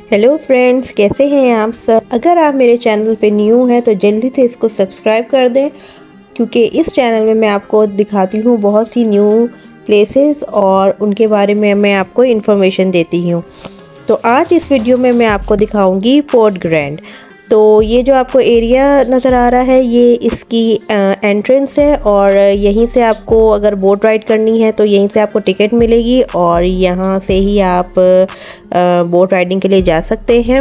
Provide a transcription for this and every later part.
Hello friends, कैसे हैं आप सब। अगर आप मेरे चैनल पे न्यू हैं तो जल्दी से इसको सब्सक्राइब कर दें, क्योंकि इस चैनल में मैं आपको दिखाती हूँ बहुत सी न्यू प्लेसेस और उनके बारे में मैं आपको इन्फॉर्मेशन देती हूँ। तो आज इस वीडियो में मैं आपको दिखाऊंगी पोर्ट ग्रैंड। तो ये जो आपको एरिया नज़र आ रहा है ये इसकी एंट्रेंस है, और यहीं से आपको अगर बोट राइड करनी है तो यहीं से आपको टिकट मिलेगी और यहाँ से ही आप बोट राइडिंग के लिए जा सकते हैं।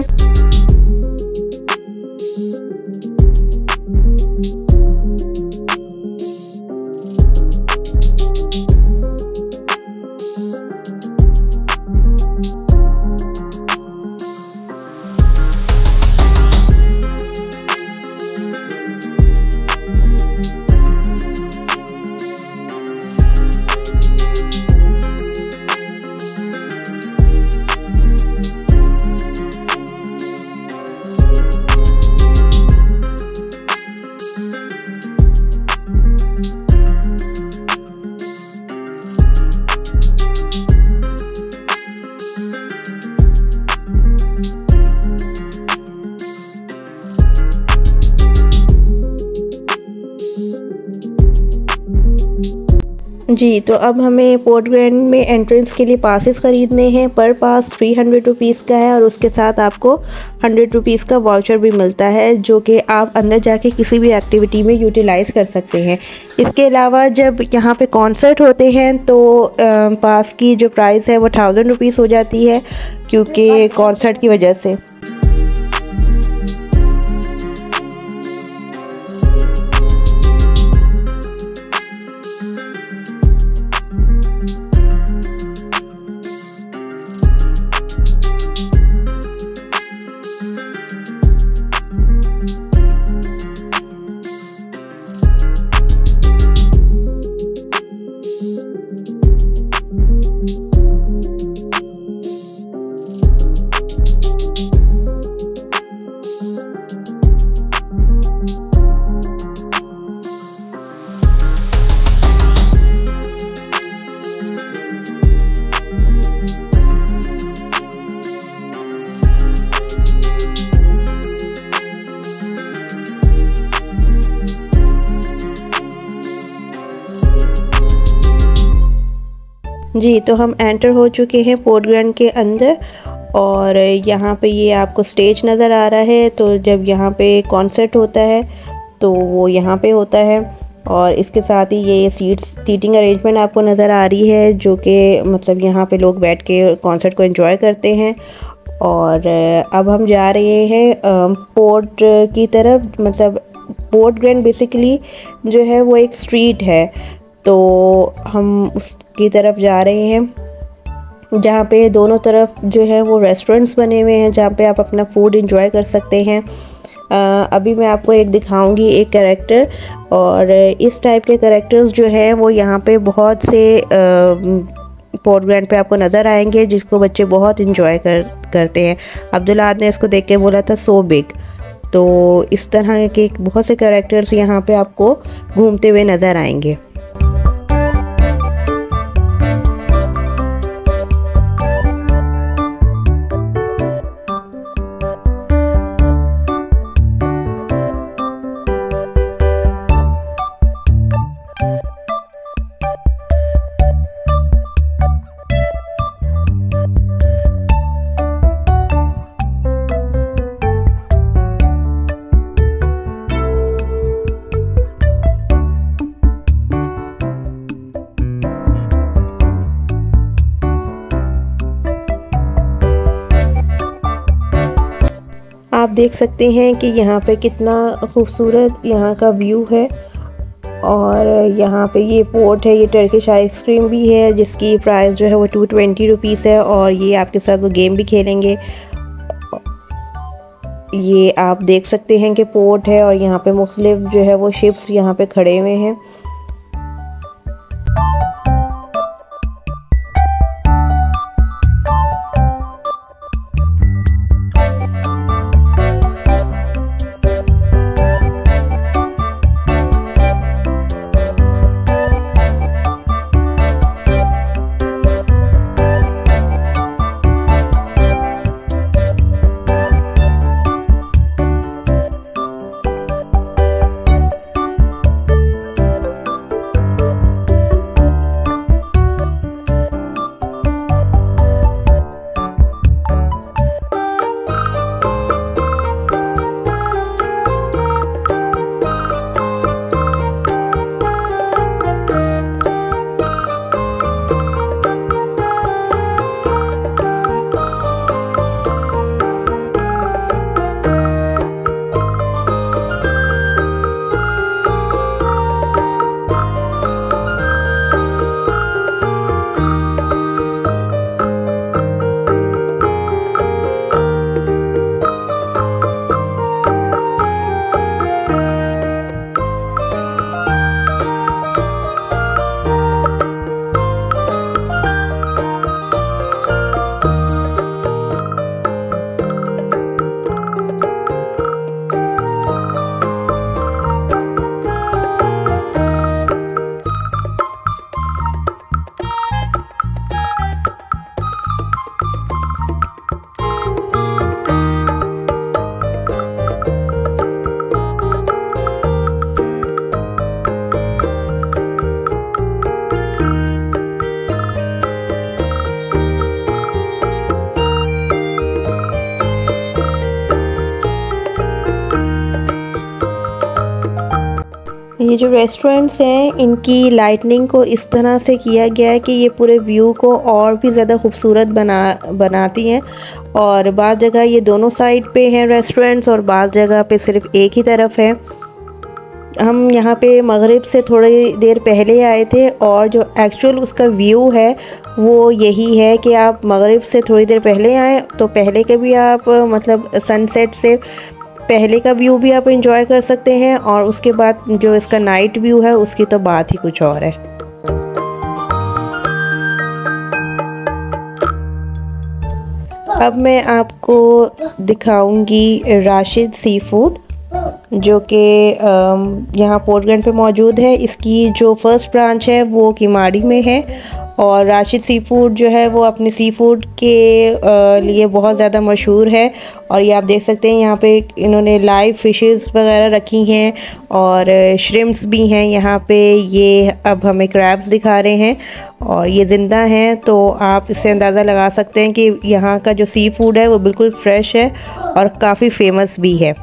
जी, तो अब हमें पोर्ट ग्रैंड में एंट्रेंस के लिए पासेस ख़रीदने हैं। पर पास 300 रुपीज़ का है और उसके साथ आपको 100 रुपीज़ का वाउचर भी मिलता है, जो कि आप अंदर जाके किसी भी एक्टिविटी में यूटिलाइज़ कर सकते हैं। इसके अलावा जब यहाँ पे कॉन्सर्ट होते हैं तो पास की जो प्राइस है वो 1000 रुपीज़ हो जाती है, क्योंकि कॉन्सर्ट की वजह से। जी, तो हम एंटर हो चुके हैं पोर्ट ग्रैंड के अंदर, और यहाँ पे ये आपको स्टेज नज़र आ रहा है। तो जब यहाँ पे कॉन्सर्ट होता है तो वो यहाँ पे होता है, और इसके साथ ही ये सीटिंग अरेंजमेंट आपको नज़र आ रही है, जो कि मतलब यहाँ पे लोग बैठ के कॉन्सर्ट को एंजॉय करते हैं। और अब हम जा रहे हैं पोर्ट की तरफ। मतलब पोर्ट ग्रैंड बेसिकली जो है वो एक स्ट्रीट है, तो हम उसकी तरफ जा रहे हैं, जहाँ पे दोनों तरफ जो है वो रेस्टोरेंट्स बने हुए हैं, जहाँ पे आप अपना फूड एंजॉय कर सकते हैं। अभी मैं आपको एक दिखाऊंगी एक कैरेक्टर, और इस टाइप के कैरेक्टर्स जो हैं वो यहाँ पे बहुत से पोर्ट ग्रैंड पे आपको नज़र आएंगे, जिसको बच्चे बहुत एंजॉय करते हैं। अब्दुल्ला ने इसको देख के बोला था सो बिग। तो इस तरह के बहुत से कैरेक्टर्स यहाँ पे आपको घूमते हुए नज़र आएंगे। आप देख सकते हैं कि यहाँ पे कितना खूबसूरत यहाँ का व्यू है, और यहाँ पे ये पोर्ट है। ये टर्किश आइसक्रीम भी है, जिसकी प्राइस जो है वो 220 रुपीज़ है, और ये आपके साथ वो गेम भी खेलेंगे। ये आप देख सकते हैं कि पोर्ट है, और यहाँ पे मुख्तलिफ जो है वो शिप्स यहाँ पे खड़े हुए हैं। ये जो रेस्टोरेंट्स हैं इनकी लाइटनिंग को इस तरह से किया गया है कि ये पूरे व्यू को और भी ज़्यादा खूबसूरत बनाती हैं। और बाज़ जगह ये दोनों साइड पे हैं रेस्टोरेंट्स और बाज़ जगह पे सिर्फ एक ही तरफ है। हम यहाँ पे मगरिब से थोड़ी देर पहले आए थे और जो एक्चुअल उसका व्यू है वो यही है कि आप मगरिब से थोड़ी देर पहले आएँ तो पहले के भी आप मतलब सनसेट से पहले का व्यू भी आप एंजॉय कर सकते हैं और उसके बाद जो इसका नाइट व्यू है उसकी तो बात ही कुछ और है। अब मैं आपको दिखाऊंगी राशिद सी फूड जो कि यहाँ पोर्टग्रैंड पे मौजूद है। इसकी जो फर्स्ट ब्रांच है वो किमाड़ी में है और राशिद सी फूड जो है वो अपने सी फूड के लिए बहुत ज़्यादा मशहूर है। और ये आप देख सकते हैं यहाँ पे इन्होंने लाइव फ़िशेस वगैरह रखी हैं और श्रिम्प्स भी हैं यहाँ पे। ये अब हमें क्रैब्स दिखा रहे हैं और ये ज़िंदा हैं, तो आप इससे अंदाज़ा लगा सकते हैं कि यहाँ का जो सी फूड है वो बिल्कुल फ्रेश है और काफ़ी फेमस भी है।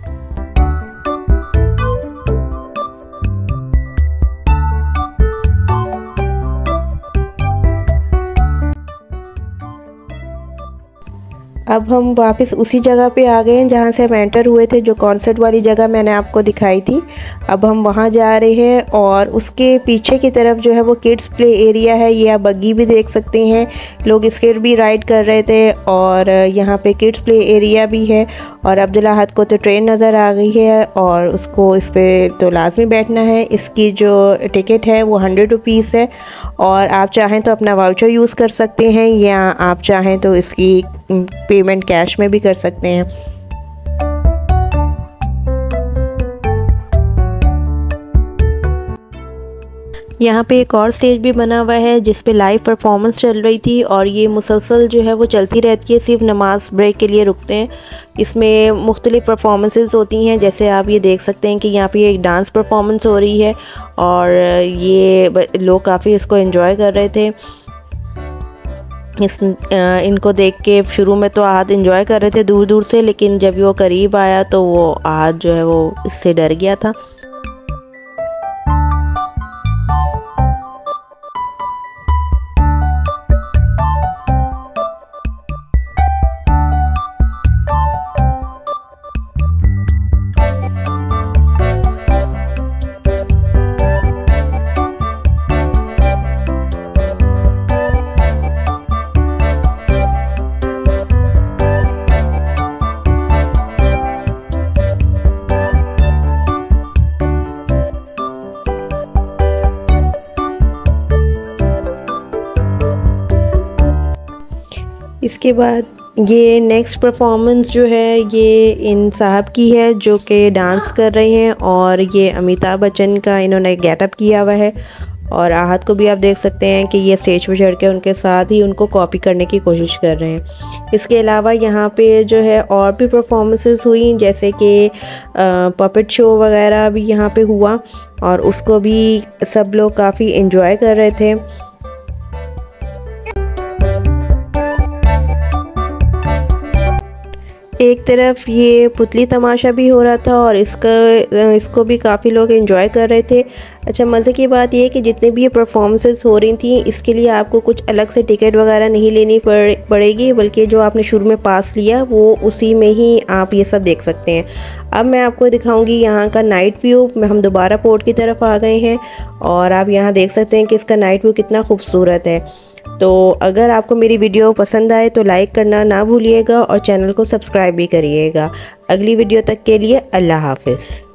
अब हम वापस उसी जगह पे आ गए हैं जहाँ से हम एंटर हुए थे, जो कॉन्सर्ट वाली जगह मैंने आपको दिखाई थी। अब हम वहाँ जा रहे हैं और उसके पीछे की तरफ जो है वो किड्स प्ले एरिया है। ये आप बग्गी भी देख सकते हैं, लोग स्केट भी राइड कर रहे थे और यहाँ पे किड्स प्ले एरिया भी है। और अब्दुल्ला हद को तो ट्रेन नज़र आ गई है और उसको इस पर तो लाजमी बैठना है। इसकी जो टिकट है वो 100 रुपीज़ है और आप चाहें तो अपना वाउचर यूज़ कर सकते हैं या आप चाहें तो इसकी पेमेंट कैश में भी कर सकते हैं। यहाँ पे एक और स्टेज भी बना हुआ है जिस पे लाइव परफॉर्मेंस चल रही थी और ये मुसलसल जो है वो चलती रहती है, सिर्फ नमाज ब्रेक के लिए रुकते हैं। इसमें मुख्तलिफ परफॉर्मेंसेस होती हैं, जैसे आप ये देख सकते हैं कि यहाँ पे एक डांस परफॉर्मेंस हो रही है और ये लोग काफ़ी इसको एंजॉय कर रहे थे। इनको देख के शुरू में तो आहद एंजॉय कर रहे थे दूर दूर से, लेकिन जब वो करीब आया तो वो आहद जो है वो इससे डर गया था। इसके बाद ये नेक्स्ट परफॉर्मेंस जो है ये इन साहब की है जो कि डांस कर रहे हैं और ये अमिताभ बच्चन का इन्होंने गेटअप किया हुआ है। और आहद को भी आप देख सकते हैं कि ये स्टेज पर चढ़ के उनके साथ ही उनको कॉपी करने की कोशिश कर रहे हैं। इसके अलावा यहाँ पे जो है और भी परफॉर्मेंसेस हुई, जैसे कि पपेट शो वगैरह भी यहाँ पे हुआ और उसको भी सब लोग काफ़ी एंजॉय कर रहे थे। एक तरफ ये पुतली तमाशा भी हो रहा था और इसको भी काफ़ी लोग एंजॉय कर रहे थे। अच्छा, मज़े की बात ये है कि जितने भी ये परफॉर्मेंसेस हो रही थी इसके लिए आपको कुछ अलग से टिकट वगैरह नहीं लेनी पड़ेगी, बल्कि जो आपने शुरू में पास लिया वो उसी में ही आप ये सब देख सकते हैं। अब मैं आपको दिखाऊंगी यहाँ का नाइट व्यू। हम दोबारा पोर्ट की तरफ आ गए हैं और आप यहाँ देख सकते हैं कि इसका नाइट व्यू कितना खूबसूरत है। तो अगर आपको मेरी वीडियो पसंद आए तो लाइक करना ना भूलिएगा और चैनल को सब्सक्राइब भी करिएगा। अगली वीडियो तक के लिए अल्लाह हाफ़िज़।